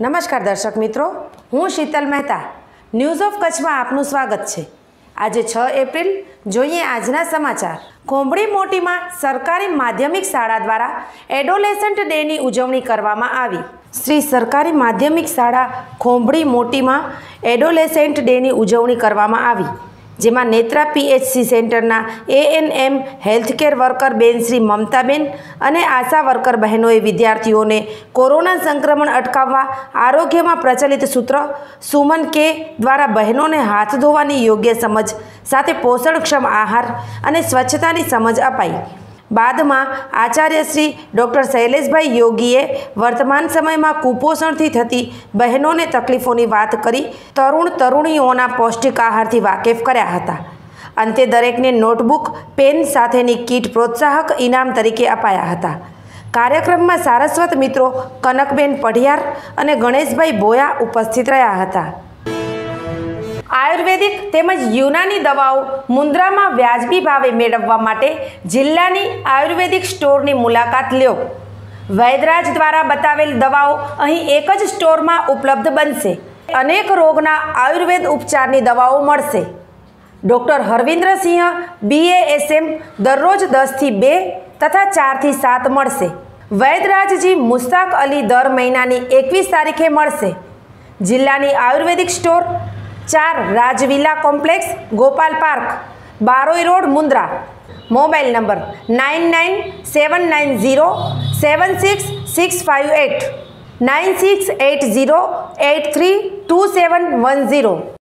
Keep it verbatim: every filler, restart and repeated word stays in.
નમસ્કાર દર્શક મિત્રો, હું શીતલ મહેતા ન્યૂઝ ઓફ કચ્છમાં આપનું સ્વાગત છે। આજે છ એપ્રિલ જોઈએ આજના સમાચાર। કોંભળી મોટીમાં સરકારી માધ્યમિક શાળા દ્વારા એડોલેસન્ટ ડેની ઉજવણી કરવામાં આવી। શ્રી સરકારી માધ્યમિક શાળા કોંભળી મોટીમાં એડોલેસન્ટ ડેની ઉજવણી કરવામાં આવી, જેમાં નેત્રા પીએચસી સેન્ટરના એએનએમ હેલ્થકેર વર્કર બેન શ્રી મમતાબેન અને આશા વર્કર બહેનોએ વિદ્યાર્થીઓને કોરોના સંક્રમણ અટકાવવા આરોગ્યમાં પ્રચલિત સૂત્ર સુમન કે દ્વારા બહેનોને હાથ ધોવાની યોગ્ય સમજ સાથે પોષણક્ષમ આહાર અને સ્વચ્છતાની સમજ અપાઈ। બાદમાં આચાર્ય શ્રી ડૉક્ટર શૈલેષભાઈ યોગીએ વર્તમાન સમયમાં કુપોષણથી થતી બહેનોને તકલીફોની વાત કરી તરુણ તરુણીઓના પૌષ્ટિક આહારથી વાકેફ કર્યા હતા। અંતે દરેકને નોટબુક પેન સાથેની કીટ પ્રોત્સાહક ઇનામ તરીકે અપાયા હતા। કાર્યક્રમમાં સારસ્વત મિત્રો કનકબેન પઢિયાર અને ગણેશભાઈ બોયા ઉપસ્થિત રહ્યા હતા। આયુર્વેદિક તેમજ યુનાની દવાઓ મુન્દ્રામાં વ્યાજબી ભાવે મેળવવા માટે જિલ્લાની આયુર્વેદિક સ્ટોરની મુલાકાત લ્યો। વૈદરાજ દ્વારા બતાવેલ દવાઓ અહીં એક જ સ્ટોરમાં ઉપલબ્ધ બનશે। અનેક રોગના આયુર્વેદ ઉપચારની દવાઓ મળશે। ડૉક્ટર હરવિન્દ્રસિંહ બીએએસએમ દરરોજ દસથી બે તથા ચારથી સાત મળશે। વૈદરાજજી મુસ્તાક અલી દર મહિનાની એકવીસ તારીખે મળશે। જિલ્લાની આયુર્વેદિક સ્ટોર ચાર Rajvila complex, Gopal park, Baroi road, Mundra. Mobile number nine nine seven nine zero seven six six five eight nine six eight zero eight three two seven one zero.